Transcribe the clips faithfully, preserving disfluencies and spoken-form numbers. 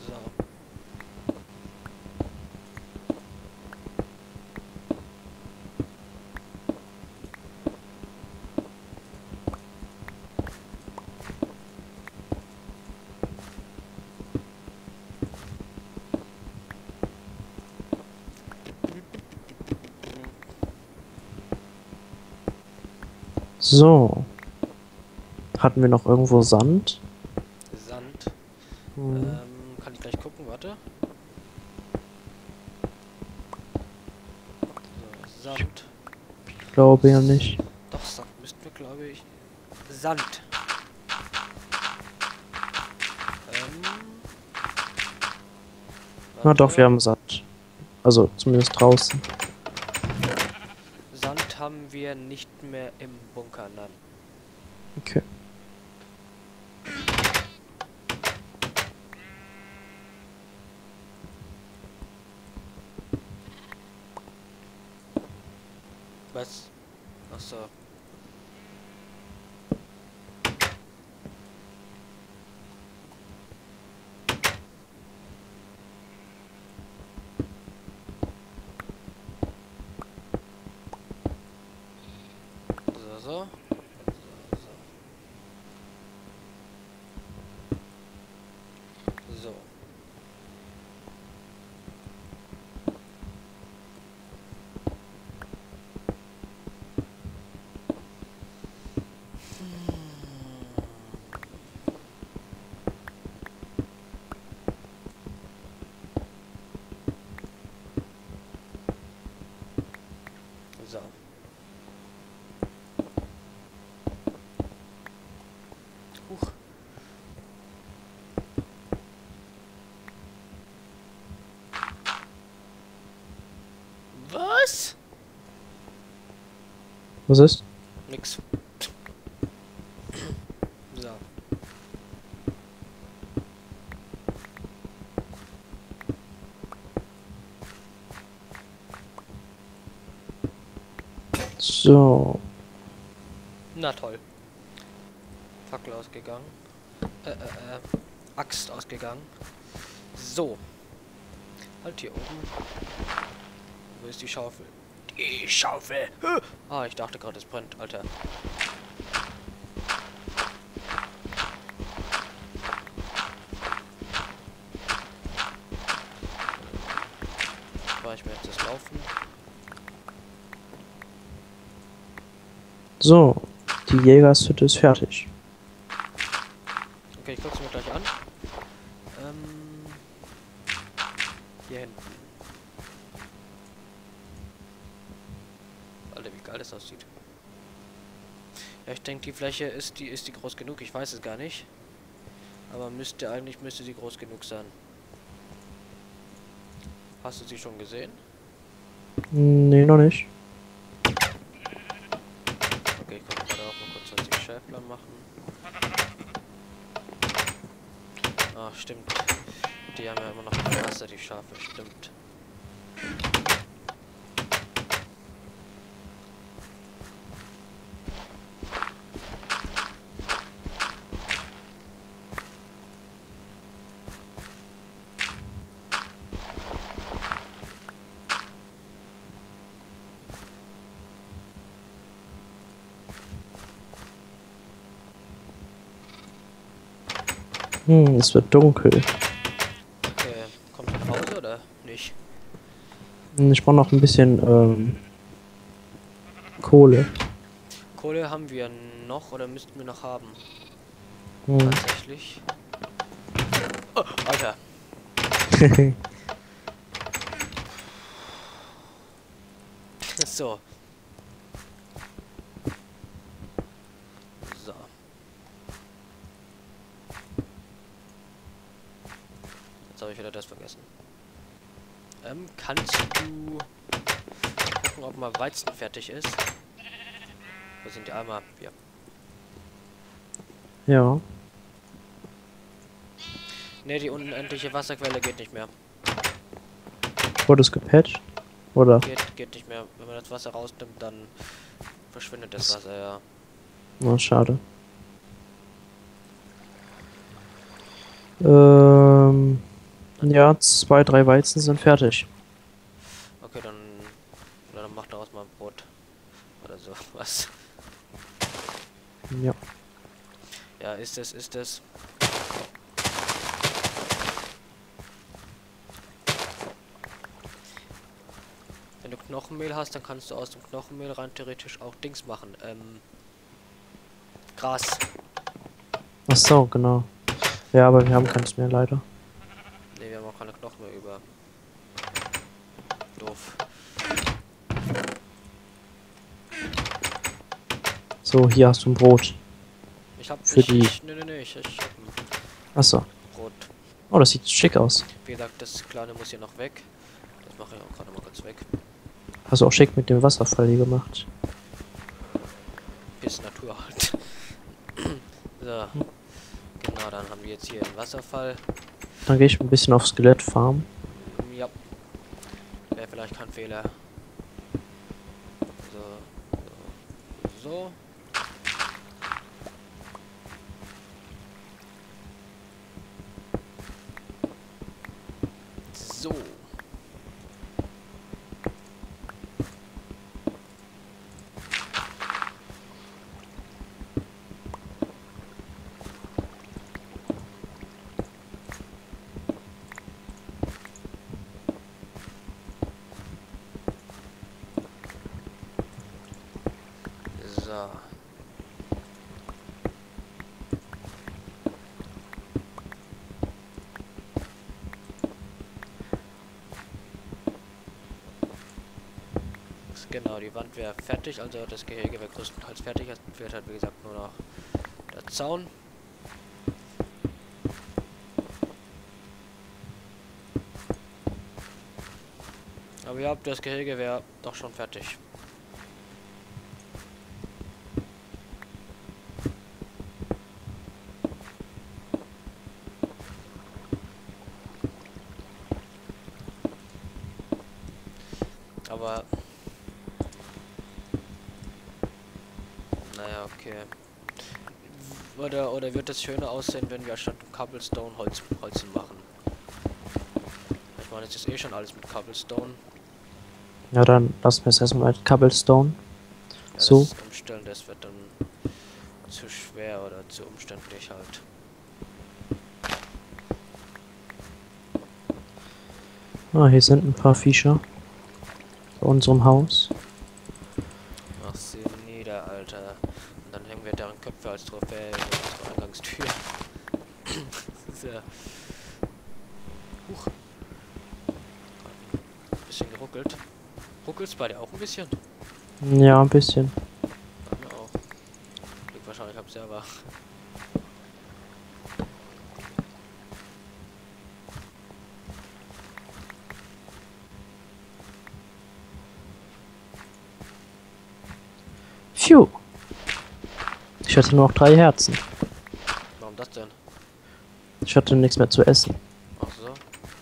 So. Hatten wir noch irgendwo Sand? Sand. Hm. Ähm, kann ich gleich gucken, warte. So, Sand. Ich glaube ja nicht. Doch, Sand müssten wir, glaube ich. Sand. Ähm. Na doch, warte. wir haben Sand. Also zumindest draußen. Sand haben wir nicht mehr im Bunker, nein. Okay. Was? Achso. So, so. So. So. So. Huch. Was? Was ist? Nix. So. So. Na toll. Fackel ausgegangen. Äh, äh, äh. Axt ausgegangen. So. Halt hier oben. Wo ist die Schaufel? Die Schaufel! Huh! Ah, ich dachte gerade, es brennt, Alter. War ich mir jetzt das Laufen? So. Die Jägershütte ist fertig. Okay, ich guck's mir gleich an. Ähm. Hier hinten. Alter, wie geil das aussieht. Ja, ich denke, die Fläche ist die ist die groß genug. Ich weiß es gar nicht. Aber müsste eigentlich müsste sie groß genug sein. Hast du sie schon gesehen? Nee, noch nicht. Okay, ich kann gerade auch mal kurz was die Schäfler machen. Ach, stimmt. Die haben ja immer noch kein Wasser, die Schafe, stimmt. Hm, es wird dunkel. Okay, kommt ihr nach Hause oder nicht? Hm, ich brauche noch ein bisschen ähm, Kohle. Kohle haben wir noch oder müssten wir noch haben? Hm. Tatsächlich. Oh, Alter. So. So. Jetzt habe ich wieder das vergessen. Ähm, kannst du gucken, ob mal Weizen fertig ist? Wo sind die Eimer? Hier. Ja. Ne, die unendliche Wasserquelle geht nicht mehr. Wurde es gepatcht? Oder? Geht, geht nicht mehr. Wenn man das Wasser rausnimmt, dann verschwindet das Wasser, ja. Oh, schade. Ähm. Ja, zwei, drei Weizen sind fertig. Okay, dann, oder dann mach daraus mal ein Brot. Oder so, was. Ja. Ja, ist es, ist es. Wenn du Knochenmehl hast, dann kannst du aus dem Knochenmehl rein theoretisch auch Dings machen. Ähm, Gras. Ach so, genau. Ja, aber wir haben keins mehr, leider. Ne, wir haben auch keine Knochen mehr über. Doof. So, hier hast du ein Brot. Ich hab, Für ich, die... ich, ne, ne, ne, ich, ich hab ein Ach so. Brot. Oh, das sieht schick aus. Wie gesagt, das kleine muss hier noch weg. Das mache ich auch gerade mal kurz weg. Hast du auch schick mit dem Wasserfall hier gemacht. Bis Natur halt. So. Genau, dann haben wir jetzt hier einen Wasserfall. Dann gehe ich ein bisschen auf Skelettfarm. Ja. Wäre vielleicht kein Fehler. So. So. So. So. So. Genau, die Wand wäre fertig, also das Gehege wäre größtenteils fertig. Es wird halt wie gesagt nur noch der Zaun. Aber ja, das Gehege wäre doch schon fertig. Aber naja, okay. Oder oder wird es schöner aussehen, wenn wir statt Cobblestone Holz Holzen machen? Ich meine, es ist eh schon alles mit Cobblestone. Ja, dann lassen wir es erstmal mit Cobblestone. Ja, So. das Umstellen, das wird dann zu schwer oder zu umständlich halt. Ah, hier sind ein paar Viecher. Bei unserem Haus. Mach sie nieder, Alter. Und dann hängen wir deren Köpfe als Trophäe in unserer Eingangstür. Das ist ja... Huch. Ein bisschen geruckelt. Ruckelt's bei dir auch ein bisschen? Ja, ein bisschen. Bei mir auch. Liegt wahrscheinlich am Server. Phew. Ich hatte nur noch drei Herzen. Warum das denn? Ich hatte nichts mehr zu essen. Ach so.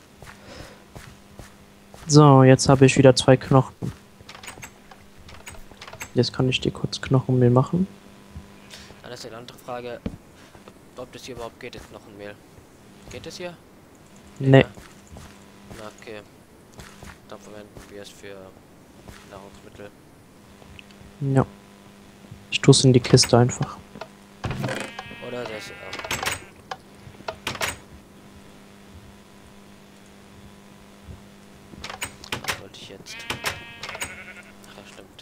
So, jetzt habe ich wieder zwei Knochen. Jetzt kann ich dir kurz Knochenmehl machen. Dann ist eine andere Frage, ob das hier überhaupt geht, das Knochenmehl. Geht das hier? Nee. Ja. Na, okay. Dann verwenden wir es für Nahrungsmittel. Ja. Ich tue es in die Kiste einfach. Oder das, ähm, was wollte ich jetzt? Ach ja, stimmt.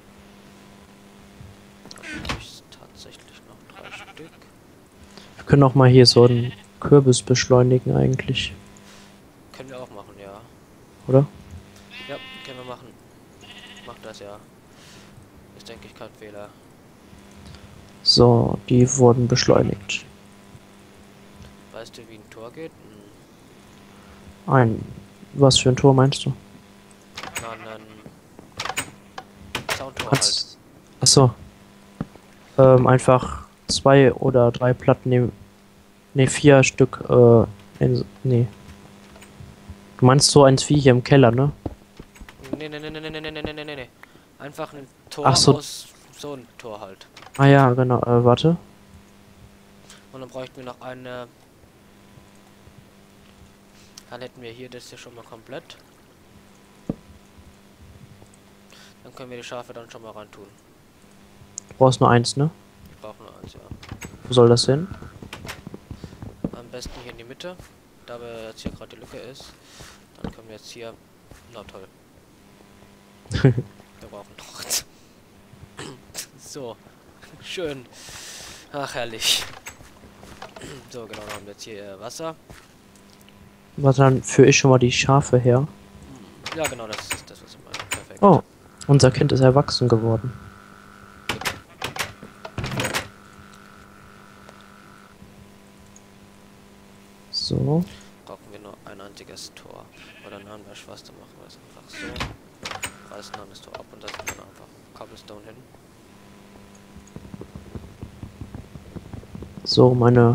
Dann habe ich tatsächlich noch drei Stück. Wir können auch mal hier so einen Kürbis beschleunigen eigentlich, Können wir auch machen, ja. oder? Ja, können wir machen. Macht das ja. Ist, denke ich, kein Fehler. So, die wurden beschleunigt. Weißt du, wie ein Tor geht? Hm. Ein... Was für ein Tor meinst du? Nein, nein. Soundtor halt. Kannst... Achso. Ähm, einfach zwei oder drei Platten nehmen. Ne, vier Stück, äh, in, nee. Du meinst so eins wie hier im Keller, ne? Nee, nee, nee, nee, nee, nee, nee, nee, nee, nee. Einfach ein Tor Ach so. aus so ein Tor halt. Ah ja, genau, äh, warte. Und dann bräuchten wir noch eine Dann hätten wir hier das hier schon mal komplett. Dann können wir die Schafe dann schon mal rein tun. Du brauchst nur eins, ne? Ich brauche nur eins, ja. Wo soll das hin? Am besten hier in die Mitte, da wir jetzt hier gerade die Lücke ist. Dann können wir jetzt hier... Na toll. Wir brauchen noch... So. Schön. Ach, herrlich. So, genau, dann haben wir jetzt hier äh, Wasser. Warte, dann führe ich schon mal die Schafe her. Ja, genau, das ist das, was ich meine. Perfekt. Oh, unser Kind ist erwachsen geworden. So. Brauchen wir nur ein einziges Tor. Oder nein, wäre Spaß, dann machen wir es einfach so. Reißen dann das Tor ab und setzen dann einfach Cobblestone hin. So, meine...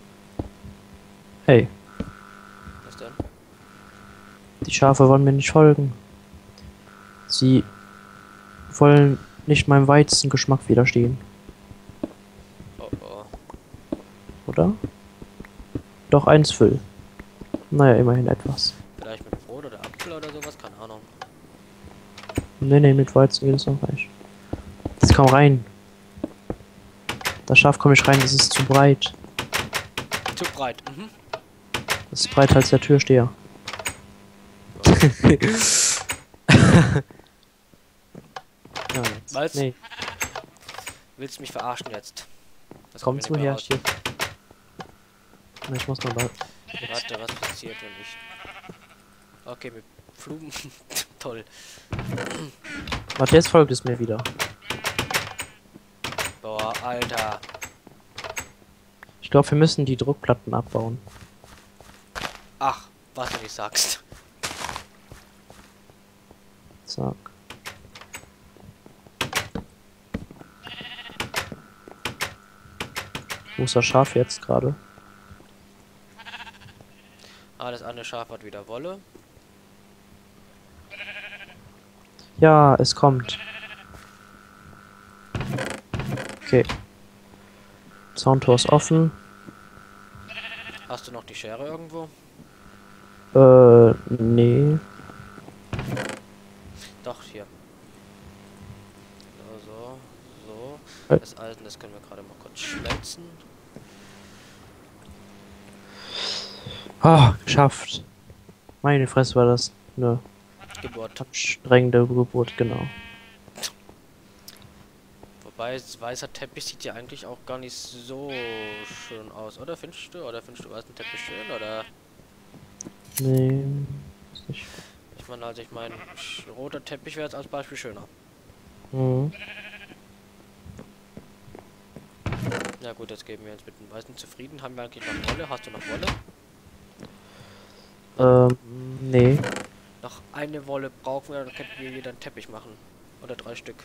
Hey, Was denn? die Schafe wollen mir nicht folgen. Sie wollen nicht meinem Weizengeschmack widerstehen, Oh oh. oder? Doch eins Füll. Naja, immerhin etwas. Vielleicht mit Brot oder Apfel oder sowas, keine Ahnung. Nee, nee, mit Weizen geht es noch reich. Jetzt komm rein. Das Schaf komme ich rein, das ist zu breit. Zu breit, mhm. Das ist breiter als der Türsteher. Ja, jetzt. Was? Nee, Willst du mich verarschen jetzt? Das komm kommt zu mir nicht mehr her, raus. hier. Na, ich muss mal da. Warte, was passiert, wenn ich... Okay, mit Flugen. Toll. Warte, jetzt folgt es mir wieder. Boah, Alter. Ich glaube, wir müssen die Druckplatten abbauen. Ach, was du nicht sagst. Zack. Wo ist das Schaf jetzt gerade? Ah, das eine Schaf hat wieder Wolle. Ja, es kommt. Okay. Zauntor ist offen. Hast du noch die Schere irgendwo? Äh, nee. Doch, hier. So, so, so. Äh. Das Alte, das können wir gerade mal kurz schmelzen. Ah, geschafft. Meine Fresse, war das eine Geburt. anstrengende Geburt, genau. Wobei, weißer Teppich sieht ja eigentlich auch gar nicht so schön aus, oder? Findest du? Oder findest du weißen Teppich schön, oder? Nee, ist nicht. Ich meine, also ich meine, roter Teppich wäre jetzt als Beispiel schöner. Mhm. Ja gut, jetzt geben wir uns mit dem Weißen zufrieden. Haben wir eigentlich noch Wolle? Hast du noch Wolle? Ähm, nee. Noch eine Wolle brauchen wir, dann könnten wir wieder einen Teppich machen. Oder drei Stück.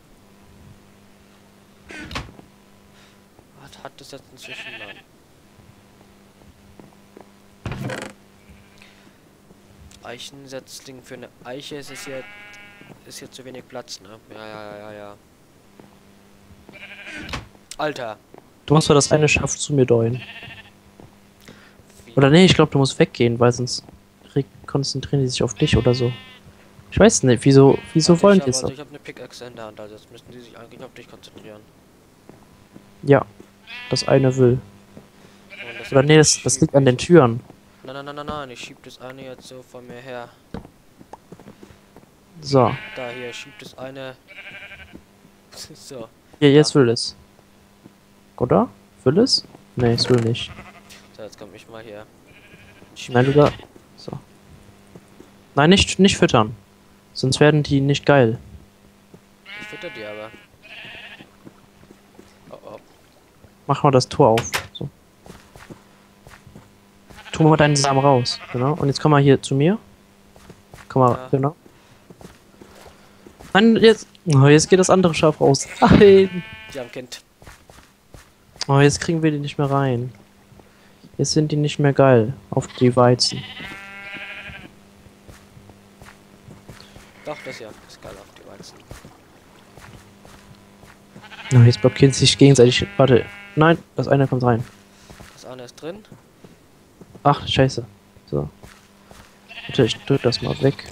Was hat das jetzt inzwischen dann? Eichensetzling für eine Eiche ist es hier, ist hier zu wenig Platz, ne? Ja, ja, ja, ja, ja. Alter. Du musst doch das eine Schaf zu mir deuen. Wie? Oder nee, ich glaube, du musst weggehen, weil sonst re- konzentrieren die sich auf dich oder so. Ich weiß nicht, wieso, wieso Also wollen ich die hab, es also so? ich habe eine Pickaxe in der Hand, also jetzt müssten die sich eigentlich auf dich konzentrieren. Ja, das eine will. Und das Oder nee, das, das schieb liegt an den ich- Türen. Nein, nein, nein, nein, nein, ich schieb das eine jetzt so von mir her. So, Da hier, schiebt das eine. So. hier, jetzt Ja. will es. Oder? Will es? Nee, es will nicht. So, jetzt komm ich mal hier. Schieb- Nein, du da. So. Nein, nicht, nicht füttern. Sonst werden die nicht geil. Ich fütter die aber. Oh, oh. Mach mal das Tor auf. So. Tu mal deinen Samen raus. Genau. Und jetzt komm mal hier zu mir. Komm mal, Ja. genau. Nein, jetzt. Oh, jetzt geht das andere Schaf raus. Nein. Die haben Kind. Oh, jetzt kriegen wir die nicht mehr rein. Jetzt sind die nicht mehr geil. Auf die Weizen. Doch, das ja. Ist geil auf die Weizen. Oh, jetzt blockieren sie sich gegenseitig. Warte. Nein, das eine kommt rein. Das eine ist drin. Ach, scheiße. So. Warte, ich drück das mal weg.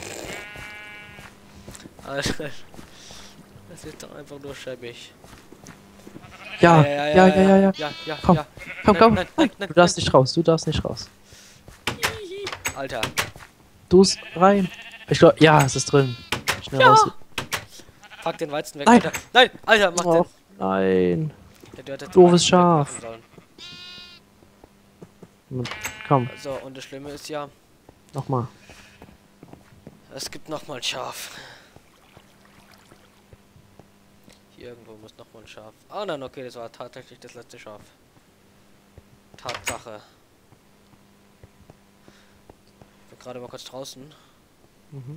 Alter, das ist doch einfach nur schäbig. Ja, ja, ja, ja, ja. ja, ja, Komm, ja. komm, Nein, komm. nein, Nein, nein, du darfst nein. nicht raus, du darfst nicht raus. Alter. Du's rein. Ich glaube, ja, es ist drin. Schnell Ja. raus. Pack den Weizen weg, Nein. Alter. Nein, Alter, mach Oh, den. nein. Ja, du hättest den Doofes Weizen Schaf. wegmachen sollen. Komm, So, und das Schlimme ist ja, nochmal. es gibt nochmal ein Schaf. Hier irgendwo muss nochmal ein Schaf. Ah nein, okay, das war tatsächlich das letzte Schaf. Tatsache. Ich bin gerade mal kurz draußen. Mhm.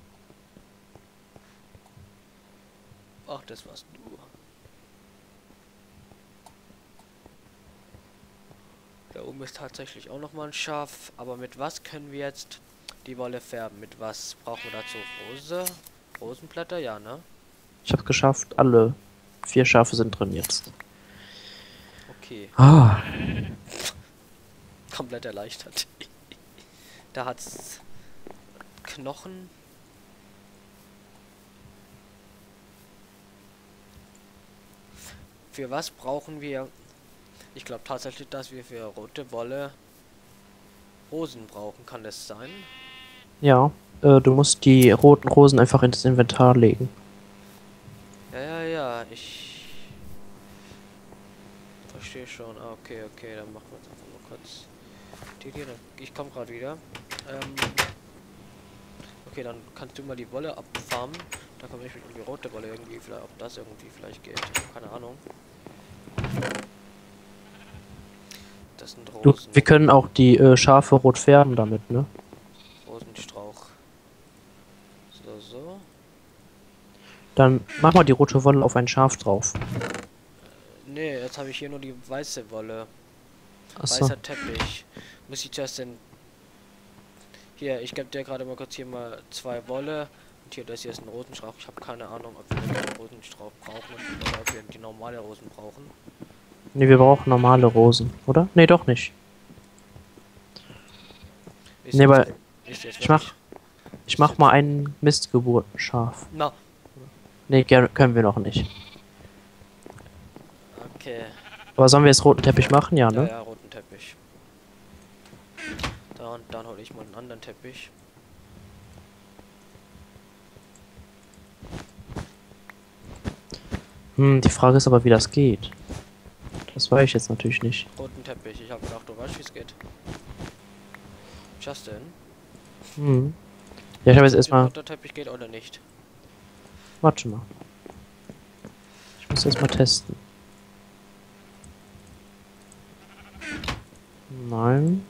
Ach, das warst du. Da oben ist tatsächlich auch noch mal ein Schaf. Aber mit was können wir jetzt die Wolle färben? Mit was brauchen wir dazu? Rose? Rosenblätter? Ja, ne? Ich habe geschafft, alle vier Schafe sind drin jetzt. Okay. Ah. Komplett erleichtert. Da hat's Knochen. Für was brauchen wir? Ich glaube tatsächlich, dass wir für rote Wolle Rosen brauchen. Kann das sein? Ja, äh, du musst die roten Rosen einfach ins Inventar legen. Ja, ja, ja. Ich verstehe schon. Ah, okay, okay. Dann machen wir jetzt einfach mal kurz die hier. Ich komme gerade wieder. Ähm, okay, dann kannst du mal die Wolle abfarmen. Da komme ich mit die rote Wolle irgendwie, vielleicht, ob das irgendwie vielleicht geht. Keine Ahnung. Das sind Du, Rosen. wir können auch die äh, Schafe rot färben damit, ne? Rosenstrauch. So, so. Dann mach mal die rote Wolle auf ein Schaf drauf. Nee, jetzt habe ich hier nur die weiße Wolle. Achso. Weißer Teppich. Muss ich zuerst den... Hier, ich gebe dir gerade mal kurz hier mal zwei Wolle. Und hier, das hier ist ein Rosenstrauch. Ich habe keine Ahnung, ob wir den Rosenstrauch brauchen oder ob wir die normale Rosen brauchen. Ne, wir brauchen normale Rosen, oder? Ne, doch nicht. Ist Ne, jetzt- aber ist jetzt ich mach, wirklich- ich mach mal ein Mistgeburtenschaf. Na, Ne, können wir noch nicht. okay. Aber sollen wir jetzt roten Teppich machen? Ja, Ja, ne? ja, roten Teppich. Dann, dann hole ich mal einen anderen Teppich. Hm, die Frage ist aber, wie das geht. Das weiß ich jetzt natürlich nicht. Roten Teppich. Ich habe gedacht, du weißt, wie es geht. Justin? Hm. Ja, ich habe jetzt erstmal. Roter Teppich geht oder nicht? Warte mal. Ich muss erstmal testen. Nein.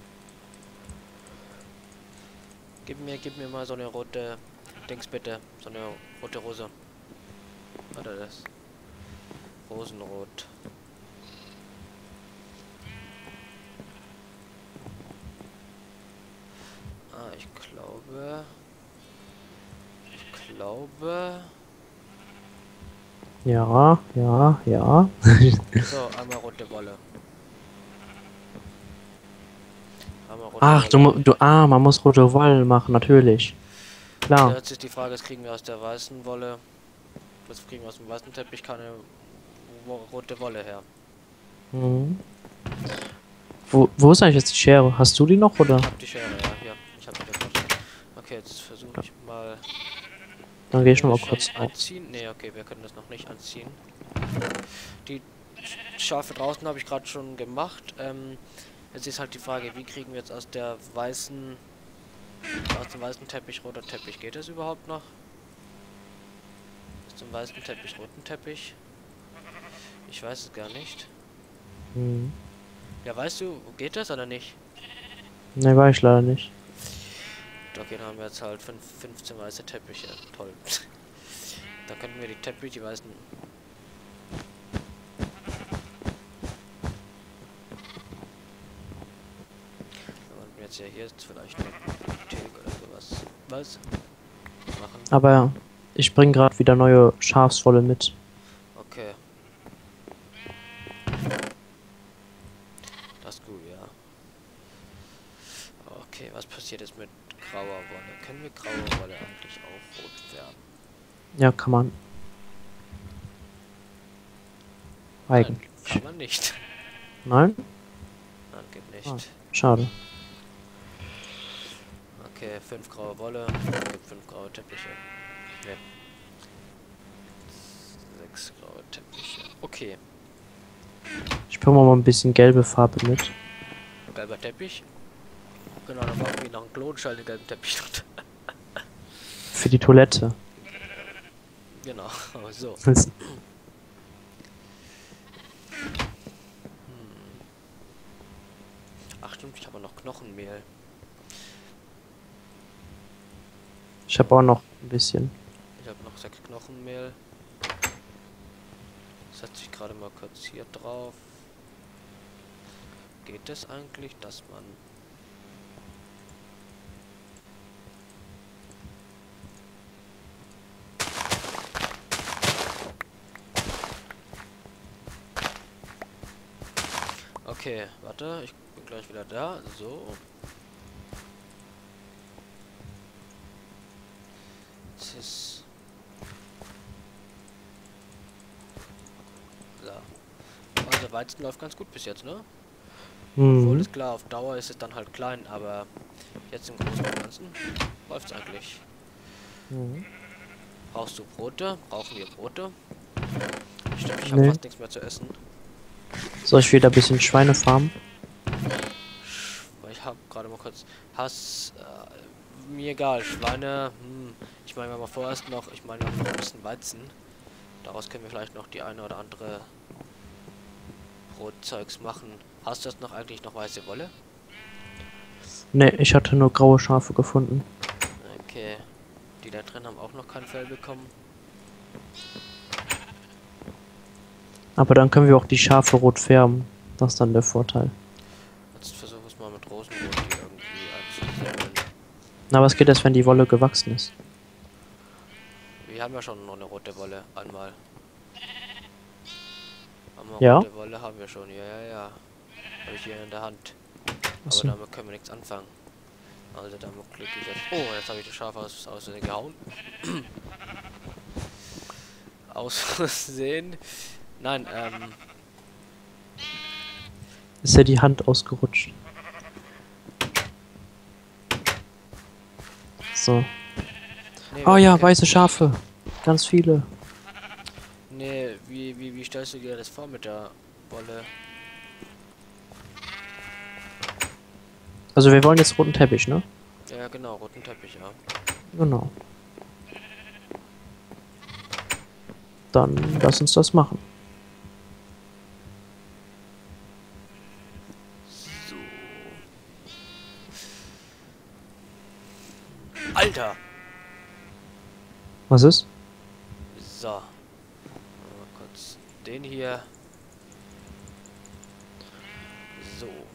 Gib mir, gib mir mal so eine rote Dings bitte. So eine rote Rose. Oder das? Rosenrot. Ah, ich glaube... Ich glaube... Ja, ja, ja. So, einmal rote Wolle. Einmal rote Ach, du, Wolle. mu- du, ah, man muss rote Wolle machen, natürlich. Klar. Jetzt ist die Frage, was kriegen wir aus der weißen Wolle? Was kriegen wir aus dem weißen Teppich? Keine wo, rote Wolle her. Mhm. Wo, wo ist eigentlich jetzt die Schere? Hast du die noch, oder? Ich hab die Schere, ja, hier. Ich hab die gerade. Okay, jetzt versuche ich mal... Dann gehe ich noch mal Schon kurz auf. anziehen? Nee, okay, wir können das noch nicht anziehen. Die Schafe draußen habe ich gerade schon gemacht. Ähm, jetzt ist halt die Frage, wie kriegen wir jetzt aus der weißen, aus dem weißen Teppich roter Teppich? Geht das überhaupt noch? Aus dem weißen Teppich roten Teppich? Ich weiß es gar nicht. Mhm. Ja, weißt du, geht das oder nicht? Ne, weiß ich leider nicht. Okay, dann haben wir jetzt halt fünf, fünfzehn weiße Teppiche. Toll. Dann könnten wir die Teppiche, die weißen... Wenn man jetzt ja hier jetzt vielleicht noch Theke oder sowas. Was? Machen. Aber ich bringe gerade wieder neue Schafswolle mit. Okay. Das ist gut, ja. Okay, was passiert jetzt mit grauer Wolle? Können wir graue Wolle eigentlich auch rot färben? Ja, kann man. Nein, Eigentlich. kann man nicht. Nein? Nein, geht nicht. Ah, schade. Okay, fünf graue Wolle, gibt fünf graue Teppiche. Ne. Sechs graue Teppiche. Okay. Ich bringe mal ein bisschen gelbe Farbe mit. Gelber Teppich. Genau, dann machen wir noch einen Klonschall den gelben Teppich. Für die Toilette. Genau, so. Ach stimmt, ich habe noch Knochenmehl. Ich habe auch noch ein bisschen. Ich habe noch sechs Knochenmehl. Setze ich gerade mal kurz hier drauf. Geht es eigentlich, dass man... Okay, warte, ich bin gleich wieder da. So. Jetzt ist... So. Also Weizen läuft ganz gut bis jetzt, ne? Obwohl, Mhm. ist klar, auf Dauer ist es dann halt klein, aber jetzt im Großen und Ganzen läuft es eigentlich. Mhm. Brauchst du Brote? Brauchen wir Brote? Stimmt, ich Nee. habe fast nichts mehr zu essen. Soll ich wieder ein bisschen Schweine farmen? Ich habe gerade mal kurz... Hass... Äh, mir egal, Schweine... Hm, ich meine, wir haben vorerst noch... Ich meine, wir haben noch ein bisschen Weizen. Daraus können wir vielleicht noch die eine oder andere Brotzeugs machen. Hast du jetzt noch eigentlich noch weiße Wolle? Ne, ich hatte nur graue Schafe gefunden. Okay. Die da drin haben auch noch kein Fell bekommen. Aber dann können wir auch die Schafe rot färben. Das ist dann der Vorteil. Jetzt versuche ich es mal mit Rosenrot die irgendwie einzusammeln. Na, was geht das, wenn die Wolle gewachsen ist? Wir haben ja schon noch eine rote Wolle. Einmal. Einmal Ja? rote Wolle haben wir schon. Ja, ja, ja. Habe ich hier in der Hand. Aber Achso. damit können wir nichts anfangen. Also damit klicke ich jetzt. Oh, jetzt habe ich das Schaf aus, aus Versehen gehauen. Aus Versehen. Nein, ähm. Ist ja die Hand ausgerutscht. So. Nee, Oh wir ja, können- weiße Schafe. Ganz viele. Nee, wie, wie, wie stellst du dir das vor mit der Wolle? Also wir wollen jetzt roten Teppich, ne? Ja, genau, roten Teppich, ja. Genau. Dann lass uns das machen. So. Alter! Was ist? So. Mal kurz den hier. So.